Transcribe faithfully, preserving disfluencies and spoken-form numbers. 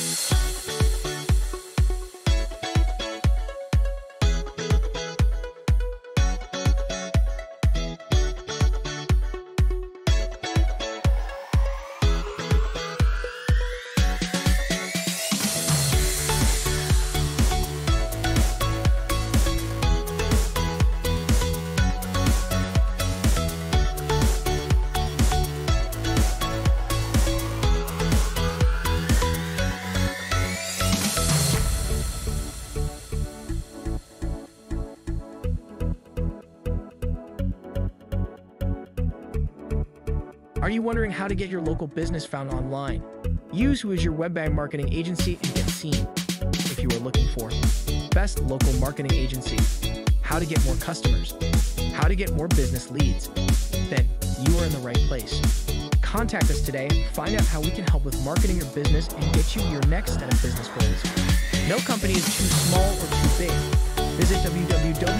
Are you wondering how to get your local business found online? Use Who is your web marketing agency and get seen. If you are looking for best local marketing agency, how to get more customers, how to get more business leads, then you are in the right place. Contact us today and find out how we can help with marketing your business and get you your next set of business goals. No company is too small or too big. Visit w w w